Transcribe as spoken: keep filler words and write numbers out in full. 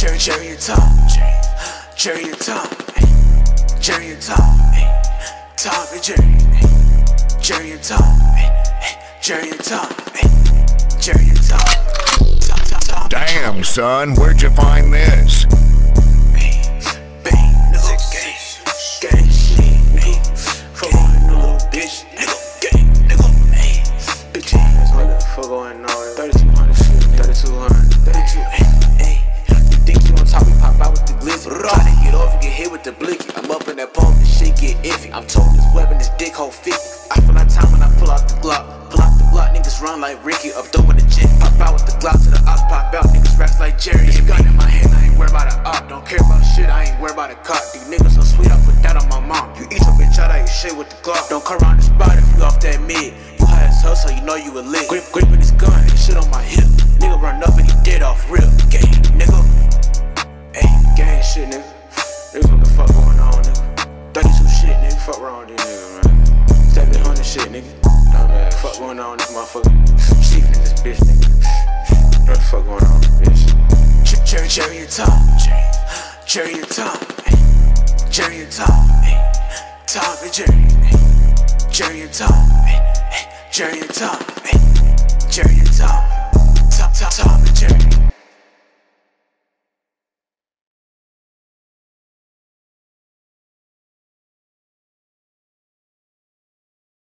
Jerry, Jerry and Tom, Jerry, Jerry and Tom, Jerry and Tom, Tom and Jerry, Jerry and Tom, Jerry and Tom, Jerry and Tom. Damn, son, where'd you find this? Going on thirty-two hundred shit, thirty-two hundred, thirty-two, ayy, you think you on top, we pop out with the glizzy. Try to get off and get hit with the blicky. I'm up in that pump, this shit get iffy. I'm told this weapon, this dick hole fifty. I feel like time when I pull out the Glock. Pull out the Glock, niggas run like Ricky. Up doing the jet, pop out with the Glock to the ops, pop out. Niggas raps like Jerry. This gun in my hand, I ain't worried about a op. Don't care about shit, I ain't worried about a cop. These niggas so sweet, I put that on my mom. You eat your bitch out, I eat shit with the Glock. Don't come around the spot if you off that mid. So, so you know you a lick. Grip, gripping his gun and shit on my hip. Nigga run up and he dead off real. Gang, nigga. Ayy, gang shit, nigga. Niggas what the fuck going on, nigga. thirty-two shit, nigga. Fuck wrong with these niggas, man. seven hundred shit, nigga. Dumbass. Fuck going on, this motherfucker. Sleeping in this bitch, nigga. What the fuck going on, bitch? Jerry, Jerry and Tom. Jerry, Jerry and Tom. Jerry and Tom. Tom and Jerry. Jerry and Tom. Jerry and Tom, Jerry and Tom, Tom, Tom, Tom.